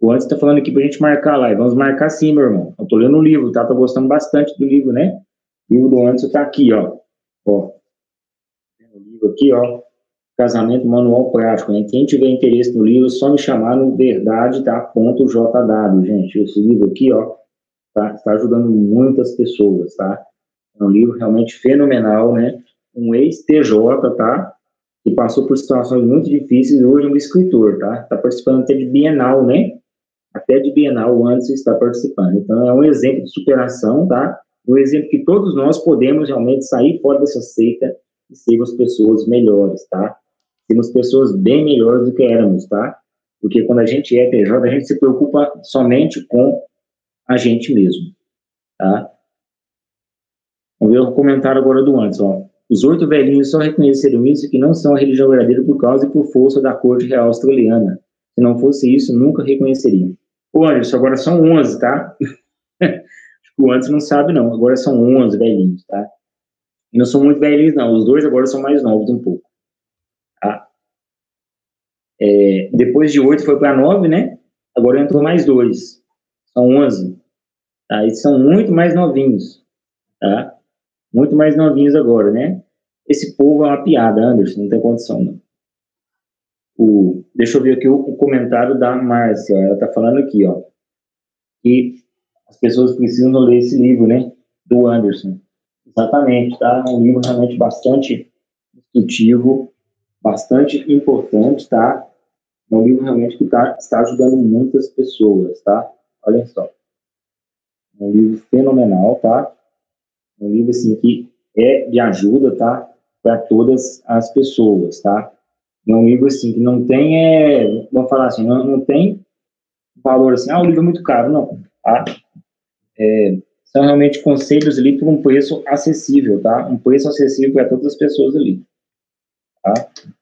O Anderson tá falando aqui pra gente marcar lá. E vamos marcar sim, meu irmão. Eu tô lendo o livro, tá? Tô gostando bastante do livro, né? O livro do Anderson tá aqui, ó. Ó. O livro aqui, ó. Casamento Manual Prático, né? Quem tiver interesse no livro, é só me chamar no verdade, tá? .jw, gente. Esse livro aqui, ó, tá ajudando muitas pessoas, tá? É um livro realmente fenomenal, né? Um ex-TJ, tá? Que passou por situações muito difíceis e hoje é um escritor, tá? Tá participando até de Bienal, né? Até de Bienal o Anderson está participando. Então, é um exemplo de superação, tá? Um exemplo que todos nós podemos realmente sair fora dessa seita e sermos pessoas melhores, tá? Sermos pessoas bem melhores do que éramos, tá? Porque quando a gente é PJ, a gente se preocupa somente com a gente mesmo, tá? Vamos ver o comentário agora do Anderson, ó. Os 8 velhinhos só reconheceram isso que não são a religião verdadeira por causa e por força da corte real australiana. Se não fosse isso, nunca reconheceriam. Ô, Anderson, agora são 11, tá? Acho que o Anderson não sabe, não. Agora são 11 velhinhos, tá? E não são muito velhinhos, não. Os dois agora são mais novos um pouco, tá? Depois de 8 foi para 9, né? Agora entrou mais 2. São 11. Tá? Eles são muito mais novinhos, tá? Muito mais novinhos agora, né? Esse povo é uma piada, Anderson, não tem condição, não. Deixa eu ver aqui o comentário da Márcia. Ela tá falando aqui, ó, que as pessoas precisam ler esse livro, né? Do Anderson. Exatamente, tá? É um livro realmente bastante instrutivo, bastante importante, tá? É um livro realmente que está ajudando muitas pessoas, tá? Olha só. É um livro fenomenal, tá? É um livro, assim, que é de ajuda, tá? Para todas as pessoas, tá? É um livro, assim, que não tem, vamos falar assim, não tem valor, assim, o livro é muito caro, não, tá? São realmente conselhos ali por um preço acessível, tá? Um preço acessível para todas as pessoas ali, tá?